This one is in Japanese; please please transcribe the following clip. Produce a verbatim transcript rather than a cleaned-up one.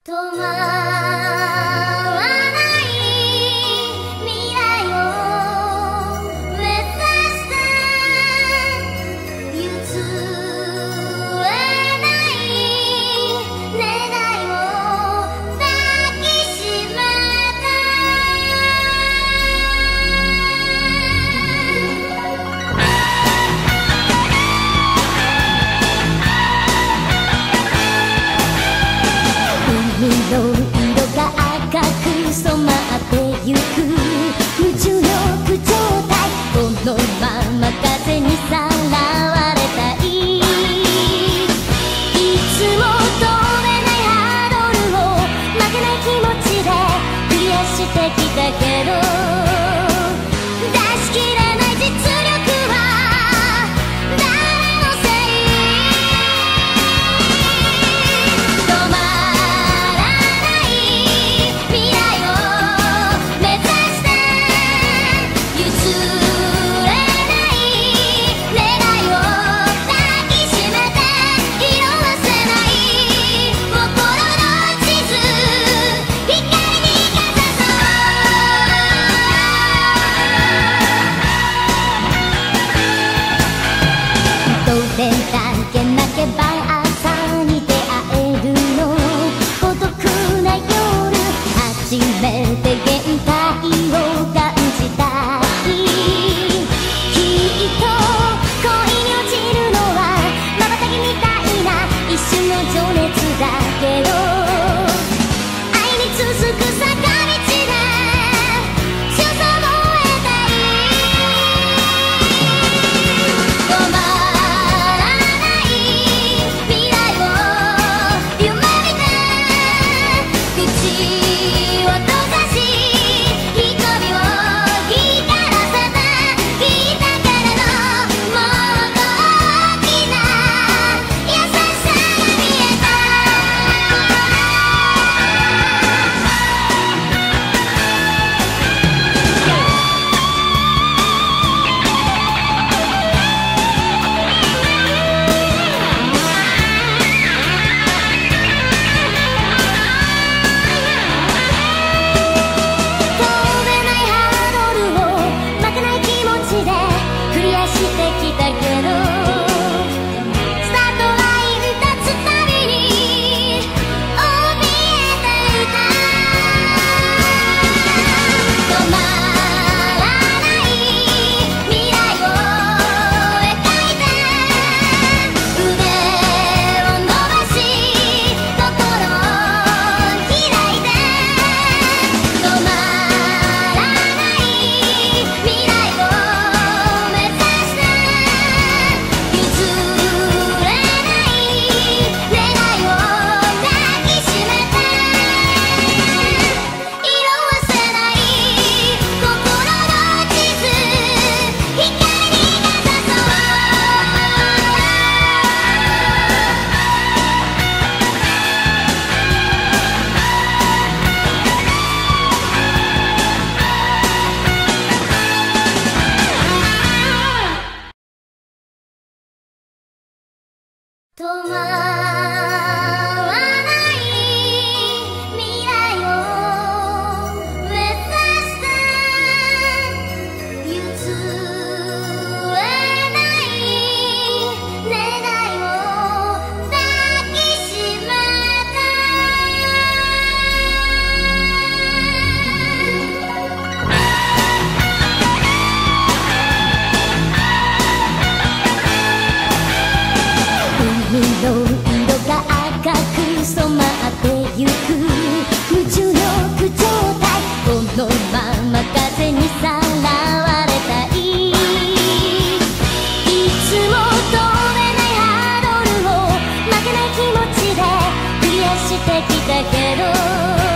止まらない未来を目指して譲れない願いを抱きしめて海の色が赤く染まってゆく無重力状態このまま風にさらわれたいいつも飛べないハードルを負けない気持ちでクリアしてきたけど出し切れない実力は誰のせい止まらない未来を目指して譲れない願いを抱きしめて色あせない心の地図光にかざそうどれだけ泣けば朝に出会えるの孤独な夜初めて限界を感じたいきっと恋に落ちるのは瞬きみたいな一瞬の情熱だけど愛に続く坂道で強さを得たい止まらない未来を夢見て口を閉ざし瞳を光らせてきたけれどもっと大きな優しさが見えた飛べないハードルを負けない気持ちでクリアしてきたけどスタートライン立つたびに怯えていた止まらない未来を描いて腕を伸ばし心を開いて止まらない未来を目指して譲れない願いを抱きしめて色あせない心の地図光にかざそう止まらない未来を目指して譲れない願いを抱きしめて海の色が赤く染まってゆく無重力状態このまま風にさらわれたいいつも飛べないハードルを負けない気持ちでクリアしてきたけど